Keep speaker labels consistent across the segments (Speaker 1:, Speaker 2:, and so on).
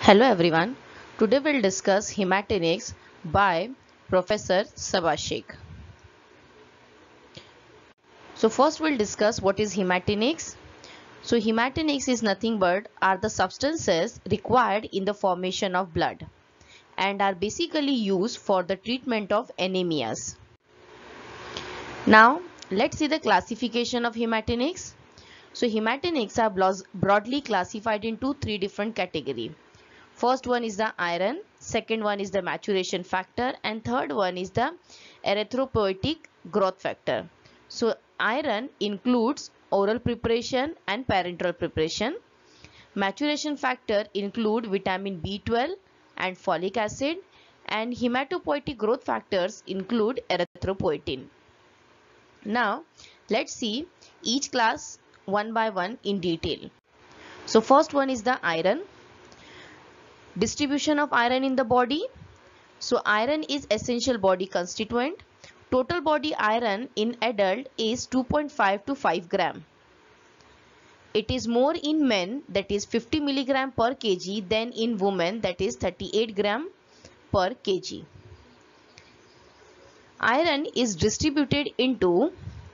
Speaker 1: Hello everyone. Today we'll discuss hematinics by Professor Sabashik. So first we'll discuss what is hematinics. So hematinics is nothing but are the substances required in the formation of blood and are basically used for the treatment of anemias. Now let's see the classification of hematinics. So hematinics are broadly classified into three different categories. First one is the iron, second one is the maturation factor, and third one is the erythropoietic growth factor. So iron includes oral preparation and parenteral preparation. Maturation factor include vitamin B12 and folic acid, and hematopoietic growth factors include erythropoietin. Now let's see each class one by one in detail. So first one is the iron. Distribution of iron in the body. So iron is essential body constituent. Total body iron in adult is 2.5 to 5 gram. It is more in men, that is 50 milligram per kg, than in women, that is 38 gram per kg. Iron is distributed into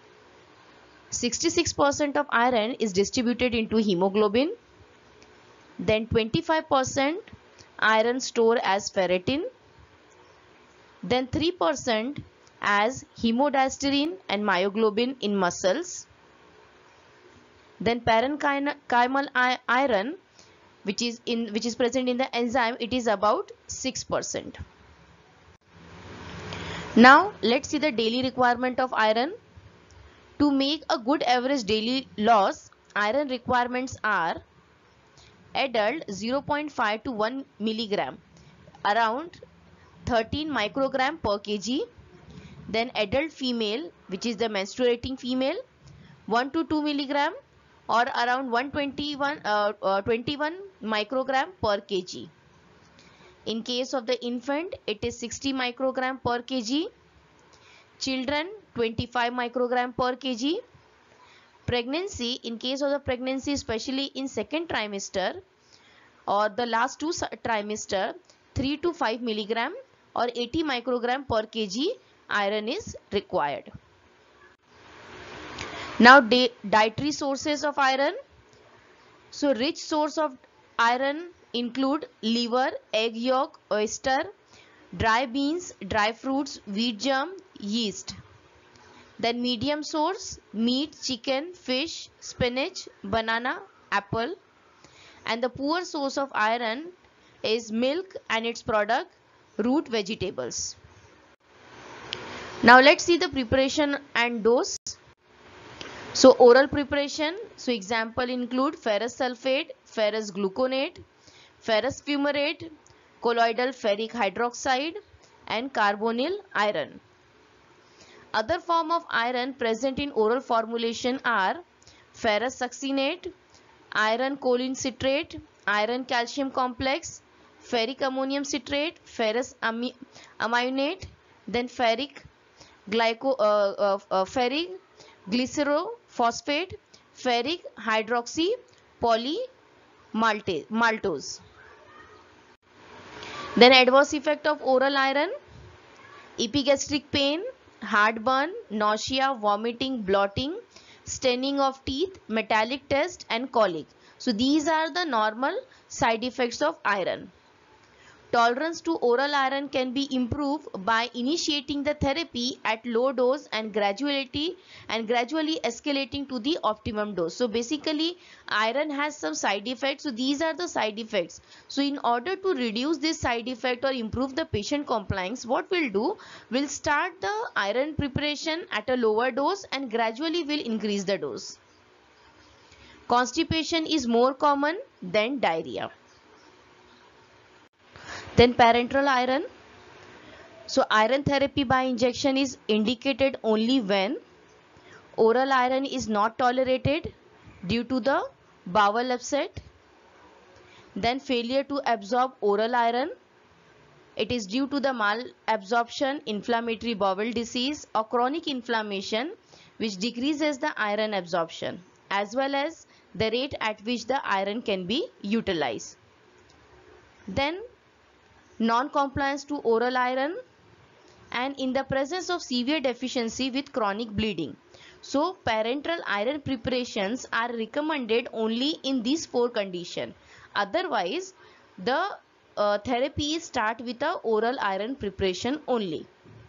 Speaker 1: 66% of iron is distributed into hemoglobin. Then 25% iron stored as ferritin. Then 3% as hemodiasterin and myoglobin in muscles. Then parenchymal iron, which is present in the enzyme, it is about 6%. Now let's see the daily requirement of iron. To make a good average daily loss, iron requirements are: adult 0.5 to 1 milligram, around 13 microgram per kg. Then adult female, which is the menstruating female, 1 to 2 milligram or around 21 microgram per kg. In case of the infant, it is 60 microgram per kg. Children, 25 microgram per kg. Pregnancy, in case of the pregnancy, especially in second trimester or the last two trimester, 3 to 5 milligram or 80 microgram per kg iron is required. Now dietary sources of iron. So rich source of iron include liver, egg yolk, oyster, dry beans, dry fruits, wheat germ, yeast. Then medium source: meat, chicken, fish, spinach, banana, apple. And the poor source of iron is milk and its product, root vegetables. Now let's see the preparation and dose. So oral preparation, so example include ferrous sulfate, ferrous gluconate, ferrous fumarate, colloidal ferric hydroxide and carbonyl iron. Other form of iron present in oral formulation are ferrous succinate, iron choline citrate, iron calcium complex, ferric ammonium citrate, ferrous aminate, then ferric glycerophosphate, ferric hydroxy polymaltose. Then adverse effect of oral iron: epigastric pain, heartburn, nausea, vomiting, bloating, staining of teeth, metallic taste and colic. So these are the normal side effects of iron. Tolerance to oral iron can be improved by initiating the therapy at low dose and gradually escalating to the optimum dose. So basically iron has some side effects. So these are the side effects. So in order to reduce this side effect or improve the patient compliance, what we'll do, we'll start the iron preparation at a lower dose and gradually will increase the dose. Constipation is more common than diarrhea. Then parenteral iron. So iron therapy by injection is indicated only when oral iron is not tolerated due to the bowel upset. Then failure to absorb oral iron. It is due to the malabsorption, inflammatory bowel disease or chronic inflammation which decreases the iron absorption as well as the rate at which the iron can be utilized. then non-compliance to oral iron, and in the presence of severe deficiency with chronic bleeding. So parenteral iron preparations are recommended only in these 4 conditions. Otherwise, the therapy start with a oral iron preparation only.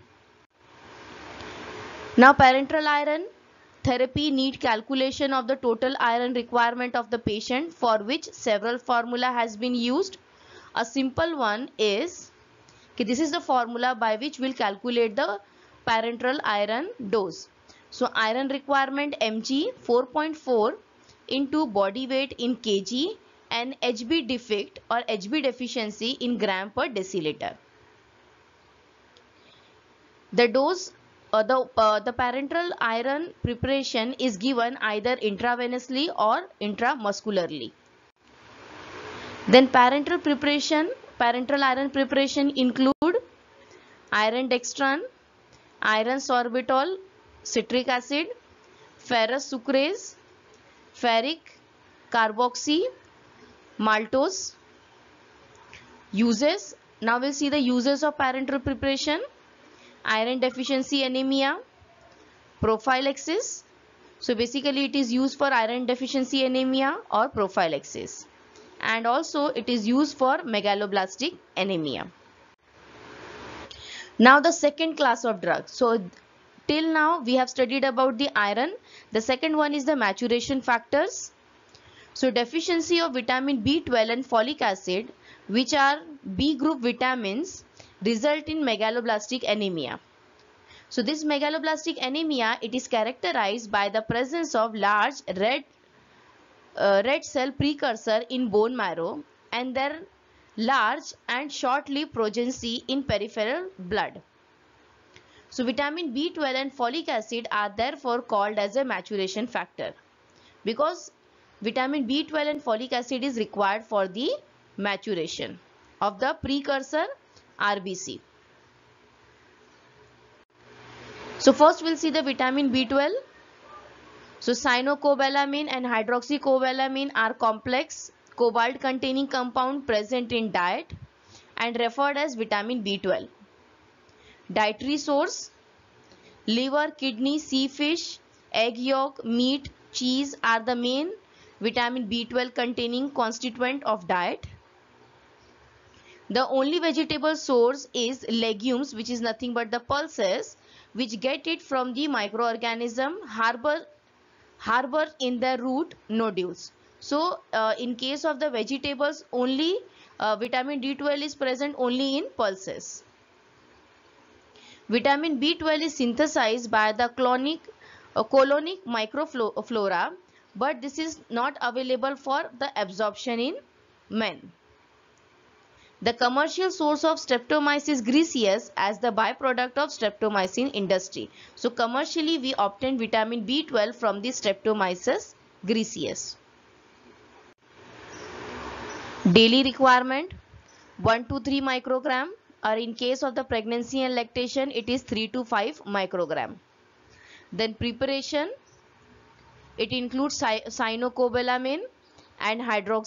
Speaker 1: Now parenteral iron therapy need calculation of the total iron requirement of the patient, for which several formula has been used. A simple one is, okay, this is the formula by which we'll calculate the parenteral iron dose. So iron requirement mg 4.4 into body weight in kg and HB defect or HB deficiency in gram per deciliter. The dose the parenteral iron preparation is given either intravenously or intramuscularly. Then parenteral iron preparation include iron dextran, iron sorbitol, citric acid, ferrous sucrase, ferric carboxy, maltose. Uses. Now we'll see the uses of parenteral preparation. Iron deficiency anemia, prophylaxis. So basically it is used for iron deficiency anemia or prophylaxis, and also it is used for megaloblastic anemia. Now the second class of drugs. So till now we have studied about the iron. The second one is the maturation factors. So deficiency of vitamin B12 and folic acid, which are B group vitamins, result in megaloblastic anemia. So this megaloblastic anemia, it is characterized by the presence of large red cell precursor in bone marrow and their large and short-lived progeny in peripheral blood. So vitamin B12 and folic acid are therefore called as a maturation factor, because vitamin B12 and folic acid is required for the maturation of the precursor RBC. So first we'll see the vitamin B12. So cyanocobalamin and hydroxycobalamin are complex cobalt containing compound present in diet and referred as vitamin B12. Dietary source: liver, kidney, sea fish, egg yolk, meat, cheese are the main vitamin B12 containing constituent of diet. The only vegetable source is legumes, which is nothing but the pulses, which get it from the microorganism harbor in the root nodules. So in case of the vegetables, only vitamin B12 is present only in pulses. Vitamin B12 is synthesized by the colonic microflora, but this is not available for the absorption in men. The commercial source of Streptomyces griseus as the byproduct of streptomycin industry. So commercially we obtain vitamin B12 from the Streptomyces griseus. Daily requirement 1 to 3 microgram, or in case of the pregnancy and lactation it is 3 to 5 microgram. Then preparation, it includes cyanocobalamin and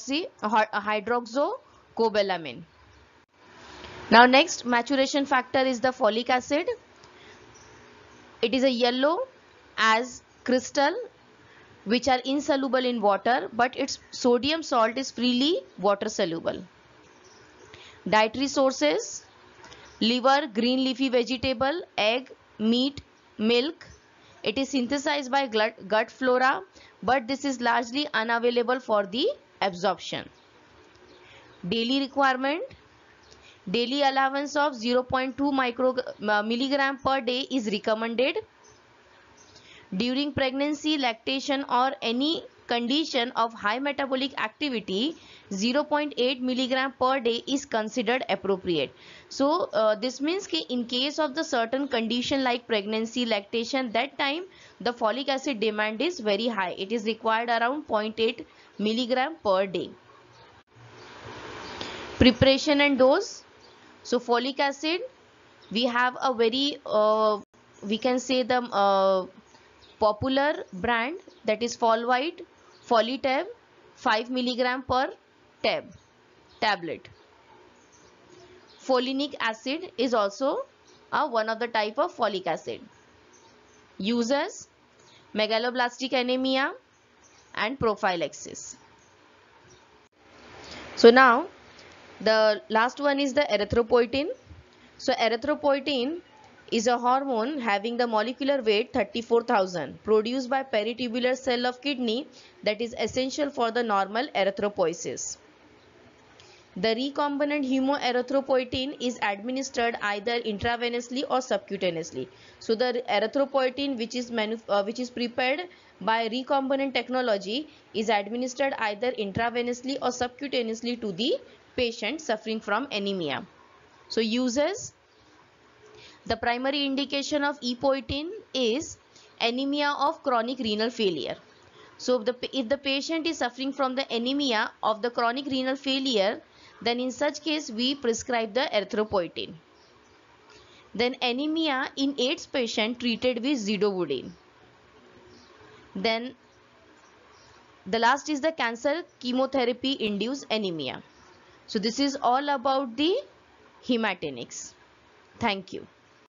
Speaker 1: hydroxycobalamin. Now next maturation factor is the folic acid. It is a yellow as crystal which are insoluble in water, but its sodium salt is freely water soluble. Dietary sources: liver, green leafy vegetable, egg, meat, milk. It is synthesized by gut flora, but this is largely unavailable for the absorption. Daily requirement: daily allowance of 0.2 milligram per day is recommended. During pregnancy, lactation or any condition of high metabolic activity, 0.8 milligram per day is considered appropriate. So this means that in case of the certain condition like pregnancy, lactation, that time the folic acid demand is very high. It is required around 0.8 milligram per day. Preparation and dose. So folic acid, we have a very we can say the popular brand, that is Folvite, Folitab, 5 milligram per tablet. Folinic acid is also one of the type of folic acid. Uses megaloblastic anemia and prophylaxis. So now the last one is the erythropoietin. So erythropoietin is a hormone having the molecular weight 34,000 produced by peritubular cell of kidney that is essential for the normal erythropoiesis. The recombinant hemoerythropoietin is administered either intravenously or subcutaneously. So the erythropoietin which is prepared by recombinant technology is administered either intravenously or subcutaneously to the patient suffering from anemia. So uses: the primary indication of epoietin is anemia of chronic renal failure. So if the patient is suffering from the anemia of the chronic renal failure, then in such case we prescribe the erythropoietin. Then anemia in AIDS patient treated with zidovudine. Then the last is the cancer chemotherapy induced anemia. So this is all about the hematinics. Thank you.